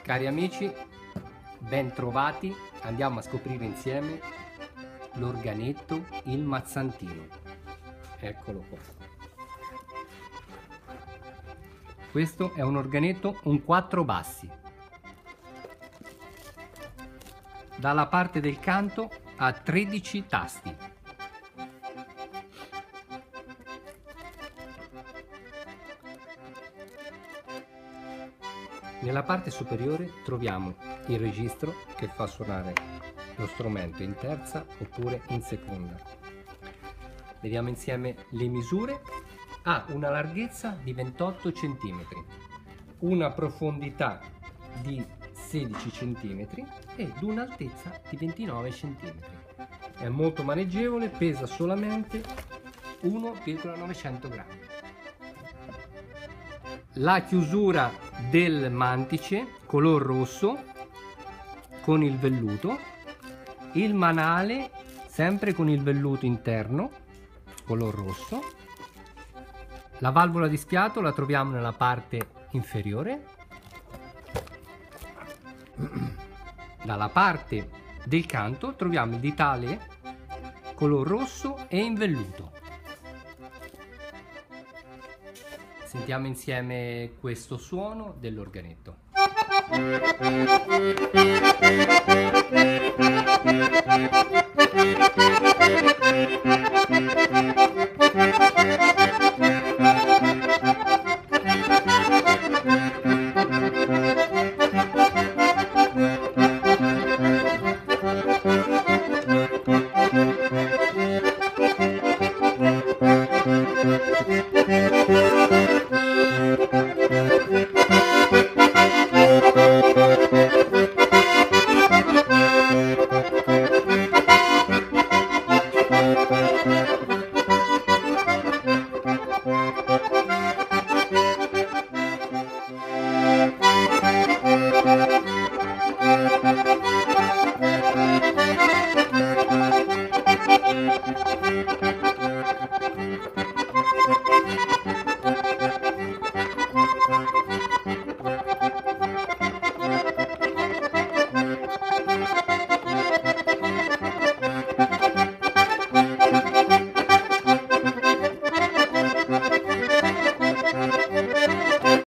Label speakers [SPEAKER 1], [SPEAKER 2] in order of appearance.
[SPEAKER 1] Cari amici, ben trovati, andiamo a scoprire insieme l'organetto Il Mazzantino. Eccolo qua. Questo è un organetto, un 4 bassi. Dalla parte del canto ha 13 tasti. Nella parte superiore troviamo il registro che fa suonare lo strumento in terza oppure in seconda. Vediamo insieme le misure. Ha una larghezza di 28 cm, una profondità di 16 cm ed un'altezza di 29 cm. È molto maneggevole, pesa solamente 1,900 grammi. La chiusura del mantice color rosso con il velluto, il manale sempre con il velluto interno color rosso, la valvola di sfiato la troviamo nella parte inferiore. Dalla parte del canto troviamo il ditale color rosso e in velluto. Sentiamo insieme questo suono dell'organetto.